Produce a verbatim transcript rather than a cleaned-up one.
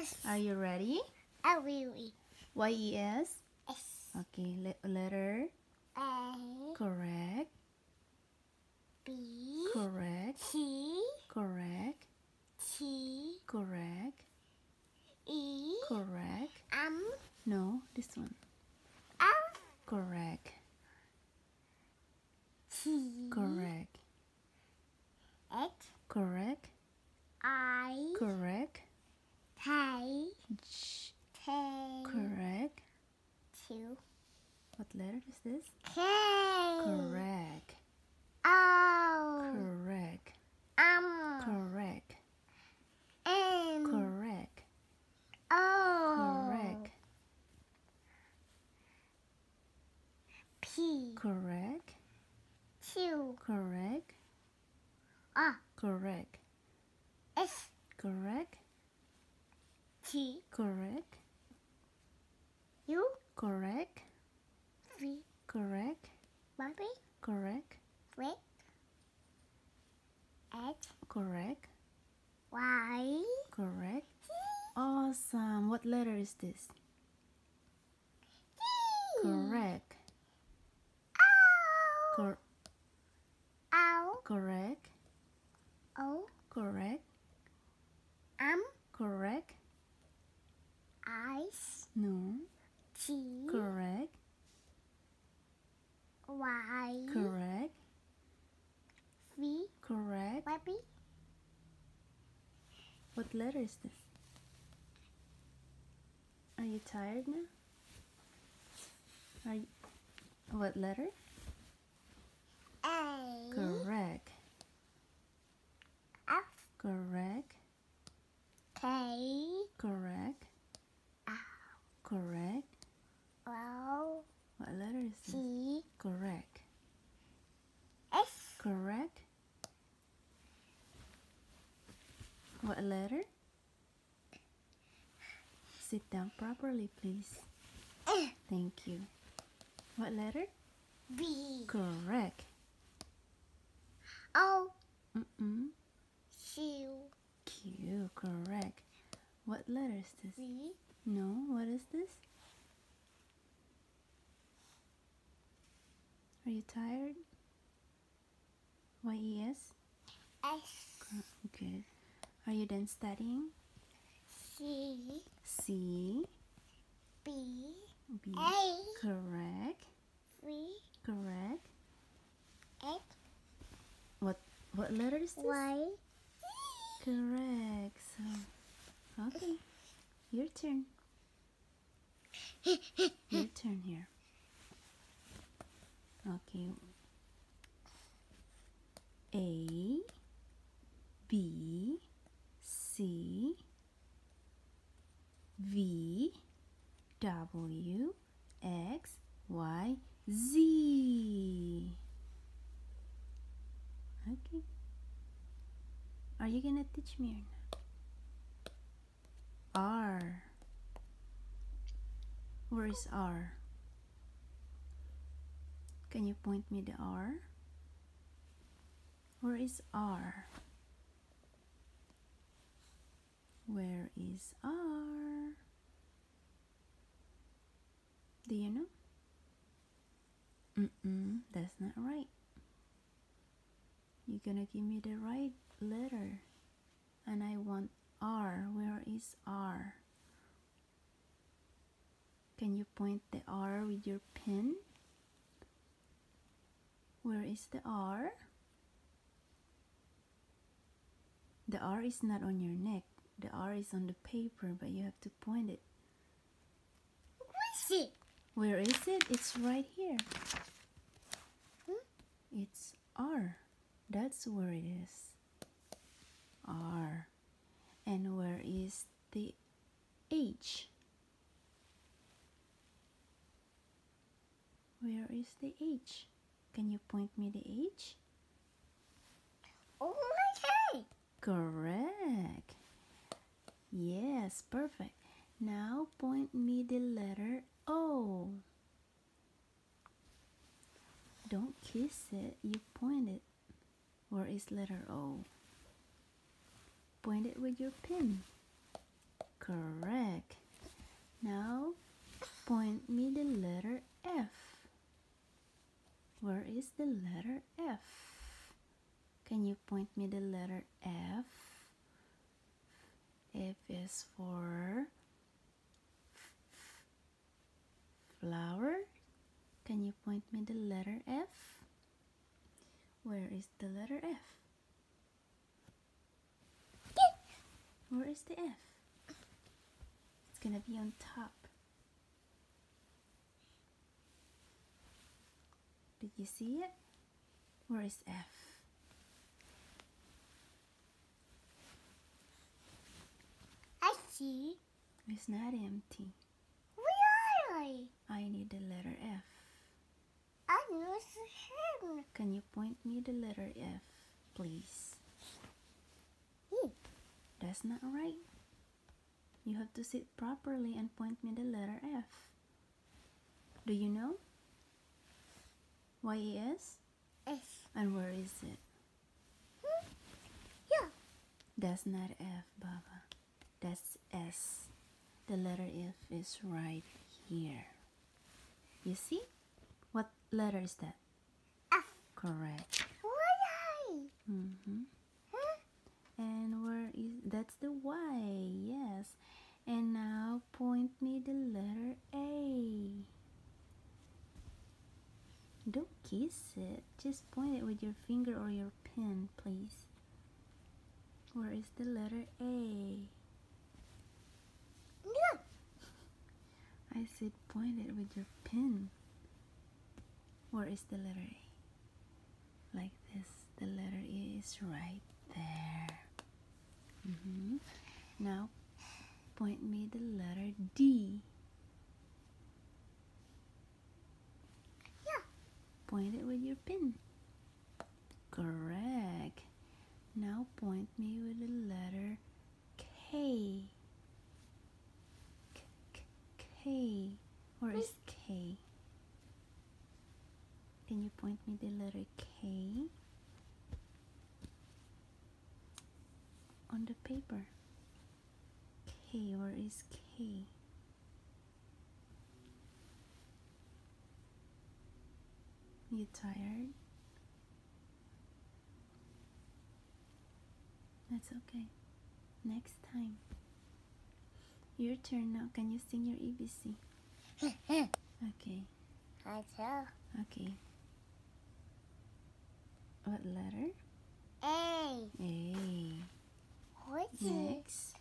S. Are you ready? L U E. Y E S? S. Okay, le letter. A. Correct. B. Correct. T. Correct. T. Correct. E. Correct. M. No, this one. F. Correct. T. Correct. X. Correct. I. Correct. K. Ch K. correct. Two. What letter is this? K. Correct. O. Correct. M. Correct. N. Correct. O. Correct. P. Correct. Q. Correct. R. Correct. S. Correct. T. Correct. U. Correct. V. Correct. Bobby. Correct. Rick. X. Correct. Y. Correct. Awesome. What letter is this? T. Correct. O. Cor O. correct. O. Correct. M. Correct. Ice. No. T. Correct. Y. Correct. V. Correct. Bobby. What letter is this? Are you tired now? Are you... What letter? A. Correct. F. Correct. K. Correct. O. Correct. O. What letter is this? T. Correct. S. Correct. What letter? Sit down properly, please. Thank you. What letter? B. Correct. O. Mm-mm. Q. Q. Correct. What letter is this? V. No. What is this? Are you tired? Y E S? S. Good. Are you done studying? C. C. B. B. A. Correct. V. Correct. X. What what letter is this? Y. Correct. So, okay. Your turn. Your turn here. Okay. A, B, C, V, W, X, Y, Z. Okay. Are you gonna teach me or not? R. Where is R? Can you point me the R? Where is R? Where is R? Do you know? Mm-mm, that's not right. You're gonna give me the right letter. And I want R. Where is R? Can you point the R with your pen? Where is the R? The R is not on your neck. The R is on the paper, but you have to point it. Where's it? Where is it? It's right here. Hmm? It's R. That's where it is. R. And where is the H? Where is the H? Can you point me the H? Oh my God. Correct. Yes, perfect. Now point me the letter O. Don't kiss it, you point it. Where is letter O? Point it with your pen. Correct. Now point me the letter F. Where is the letter F? Can you point me the letter F? F is for flower. Can you point me the letter F? Where is the letter F? Where is the F? It's gonna be on top. Did you see it? Where is F? I see. It's not empty. Where are I? I need the letter F. I lose him. Can you point me the letter F, please? Hmm. That's not right. You have to sit properly and point me the letter F. Do you know? Y E S? S. And where is it? Hmm. Yeah. That's not F, Baba. That's S. The letter F is right here. You see? What letter is that? F. Correct. Where are I? Mm-hmm. Huh? And where is... That's the Y. Yes. And now point me the letter A. Don't kiss it. Just point it with your finger or your pen, please. Where is the letter A? Yeah. I said point it with your pen. Where is the letter A? Like this. The letter A is right there. Mm-hmm. Now point me the letter D. Yeah. Point it with your pen. Correct. Now point me with the letter K. K, K, K. Where is K? Can you point me the letter K? On the paper. K, where is K? You tired? That's okay. Next time. Your turn now. Can you sing your A B C? Okay. I tell. Okay. What letter? A. A. What's it? Next.